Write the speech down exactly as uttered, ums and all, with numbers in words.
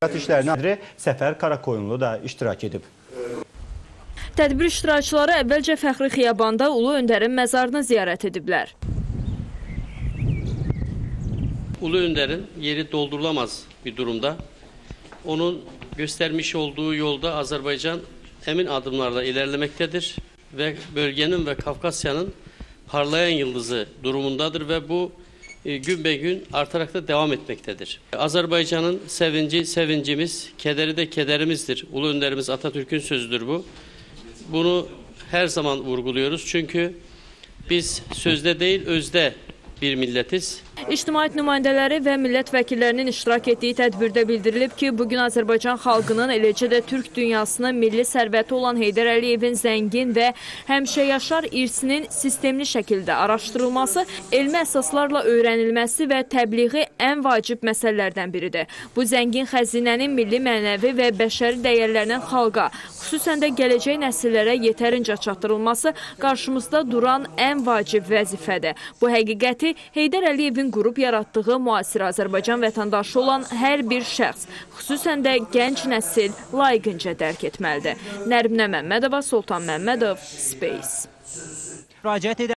İşlərinə Səfər Karakoyunlu da iştirak edib. Tədbir iştirakçıları əvvəlcə Fəxri Xiyabanda Ulu Öndərin məzarını ziyarət ediblər. Ulu Önder'in yeri doldurulamaz bir durumda. Onun göstermiş olduğu yolda Azerbaycan emin adımlarla ilerlemektedir ve bölgenin ve Kafkasya'nın parlayan yıldızı durumundadır ve bu e, gün be gün artarak da devam etmektedir. Azerbaycan'ın sevinci sevincimiz, kederi de kederimizdir. Ulu Önderimiz Atatürk'ün sözüdür bu. Bunu her zaman vurguluyoruz çünkü biz sözde değil özde bir milletiz. İctimaiyyət nümayəndələri və millət vəkillərinin iştirak etdiyi tədbirdə bildirilib ki, bugün Azərbaycan xalqının, eləcə də Türk dünyasının milli sərvəti olan Heydər Əliyevin zəngin və həmişəyaşar irsinin sistemli şəkildə araşdırılması, elmi əsaslarla öyrənilməsi və təbliği ən vacib məsələlərdən biridir. Bu zəngin xəzinənin milli mənəvi və bəşəri dəyərlərinin xalqa, xüsusən də gələcək nəsillərə yetərincə çatdırılması qarşımızda duran ən vacib vəzifədir. Bu həqiqəti Heydər Əliyevin qrup yaratdığı müasir Azərbaycan vətəndaşı olan hər bir şəxs, xüsusən də gənc nəsil layiqincə dərk etməlidir. Nərminə Məmmədova, Sultan Məmmədov, Space.